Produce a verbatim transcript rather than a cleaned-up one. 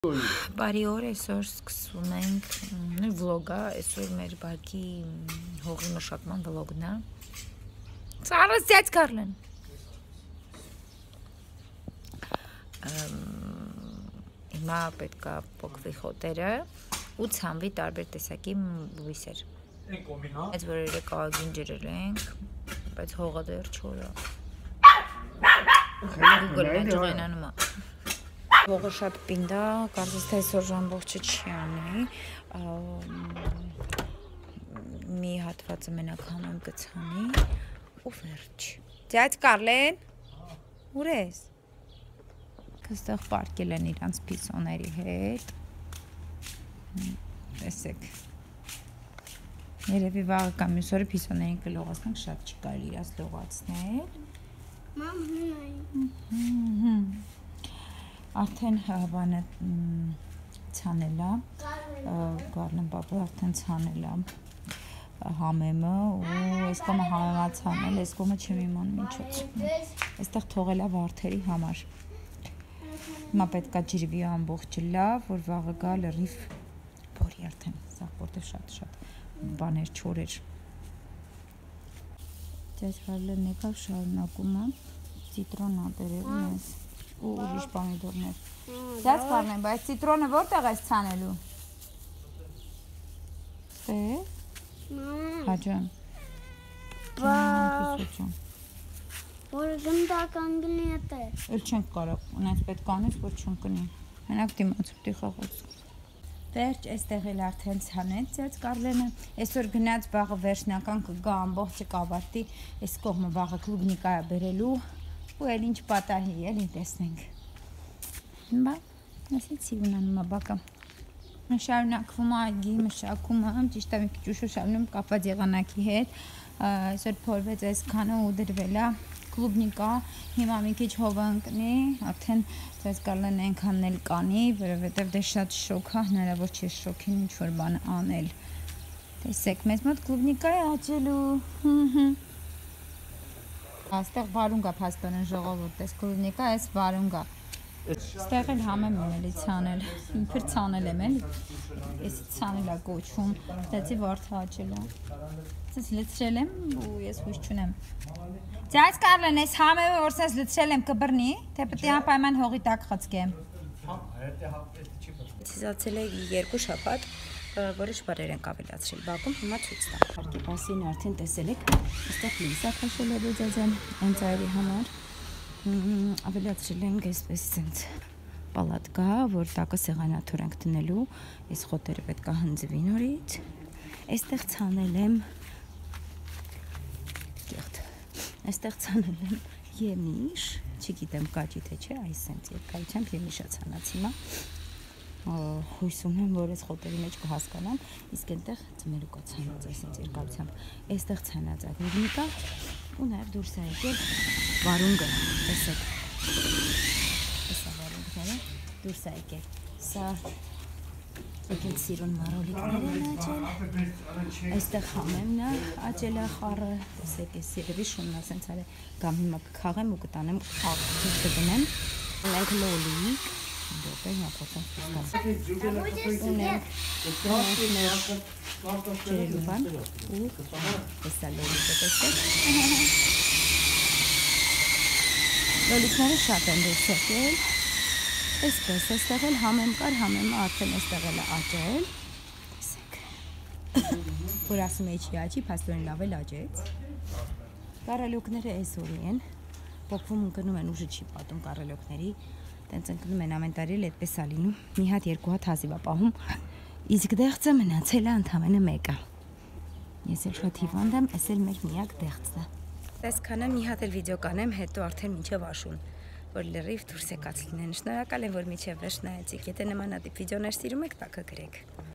Բարի օր, այսօր սկսում ենք վլոգը, այսօր մեր բակի հողի մշակման վլոգն է։ Ծառս ձյաց Կարլեն։ Հիմա պետք է փոխվի խոտերը ու ցանվի տարբեր տեսակի բույսեր։ Այս որ երեք ագին ջրել ենք, բայց հողը դեռ չոր է։ Գուգլն ջղայնանում է։ Հողը շատ պինդ է, կարծես թե այսօր ամբողջը չի անի, մի հատվածը մենակ համեմ կցանի ու վերջ։ Ձյաց Կարլեն, ուր ես? Կստեղ պարկել են իրանց պիսոների հետ, տեսեք, երևի վաղը կամ մյուս օրը պիսոներին կլողացնենք, շատ չի կարելի իրաց լողացնել։ Մամ, հնայի։ Արդեն բանը ցանել է, Կարլեն պապը արդեն ցանել է համեմը ու այս կողմը համեմա ցանել, այս կողմը չեմ իմանում ինչոց։ Այստեղ թողել է վարդերի համար։ Հիմա պետք է ջրվի ամբողջը լավ, որ վաղը գա լրիվ փորի արդեն, սա որտեղ շատ-շատ բաներ չորեր։ Ձեզ Կարլեն եկավ շարունակում է ցիտրոն ատերել մեզ։ ու ուրիշ պամիդորներ։ Ձյաց Կարլեն, բայց ցիտրոնը որտեղ ես ցանելու։ Թե։ Հաջան։ Բա։ Որ գնդական գնի է։ Էլ չենք կարող, ունես պետք անես, որ չընկնի։ Մենակ դիմաց պիտի խաղաց։ Վերջ, այստեղ էլ արդեն ցանեց ձյաց Կարլենը։ Այսօր գնաց վաղը վերջնական կգա ամբողջը կավարտի, այս կողմը վաղը կլուբնիկա է բերելու։ ու էլ ինչ պատահի, էլի տեսնենք։ Բա, ասեցի ունանում է բակը։ Շարունակվում է այգի մշակումը, ճիշտ է մի քիչ ուշ շարունակում կապված եղանակի հետ։ Այսօր փորվեց այսքանը ու դրվել է կլուբնիկա, հիմա մի քիչ հովը ընկնի, արդեն ձեզ Կարլեն այնքանն էլ կանի, որովհետև դե շատ շոկ է, հնարավոր չէ շոկին ինչ որ բան անել։ Տեսեք, մեզ մոտ կլուբնիկա է աճելու։ Այստեղ վարունգա փաստորեն ժողովուրդ, այս կլուբնիկա, այս վարունգա։ Այստեղ էլ համեմ եմ էլի ցանել, ինքր ցանել եմ էլի, եսի ցանել է կոչվում, ստացի վարդը աճել է։ Սենց լցրել եմ ու ես հույս չունեմ։ Ձյաց Կարլեն, այս համեմը որ սենց լցրել եմ կբռնի, թե պետք է անպայման հողի տակ խցկեմ։ Ցիզացել է երկու շաբաթ, որոշ բառեր ենք ավելացրել բակում, հիմա ցույց տամ։ Հարկի պասին արդեն տեսել եք, այստեղ լույսա քաշել է դեձազան հենց այրի համար։ Ավելացրել ենք այսպես սենց պալատկա, որ տակը սեղանաթուր ենք դնելու, այս խոտերը պետք է հնձվի նորից։ Այստեղ ցանել եմ Այստեղ ցանել եմ եմիշ, չգիտեմ կաճի թե չէ, այս սենց երկայությամբ եմիշա ցանած հիմա։ Հույսում եմ, որ այս խոտերի մեջ կհասկանամ, իսկ այնտեղ ծմերուկա ցանած է սենց երկայությամբ։ Այստեղ ցանած է գուգնիկա ու նաև դուրս է եկել վարունգը, տեսեք։ Տեսա վարունգները, դուրս է եկել։ Սա եկել սիրուն մարոլիկներ են աճել, այստեղ համեմն է աճել է խառը, տեսեք ես երևի շունն է սենց արել, գամ հիմա կքաղեմ ու կտանեմ աղթիվ կդնեմ, ունենք լոլիկ, դոպե հիմա փոխեմ սպասկաց, ունենք ջերելու բան ու տեսա լոլիկը տեսեք, լոլիկները շատ են դուրս եկել, Այսպես, այստեղ էլ համեմ կար, համեմը արդեն այստեղ էլ է աճել, տեսեք, որ ասում է չի աճի, փաստորեն լավ էլ աճեց, կարելոկները այսօրի են, փոխվում ընկնում են ուժը չի պատում կարելոկների, տենց ընկնում են ամեն տարի էլ այդպես է լինում, մի հատ երկու հատ հազիվ է պահում, իսկ դեղցը մնացել է ընդամենը մեկը, ես էլ շատ հիվանդ եմ, այս էլ մեր միակ դեղցն է, այսքանը մի հատ էլ վիդեո կանեմ, հետո արդեն մինչև աշուն որ լրիվ դուրս եկած լինեն, շնորհակալ եմ, որ միջև վերջ նայեցիք, եթե նմանատիպ վիդեոներ սիրում եք, տակը գրեք։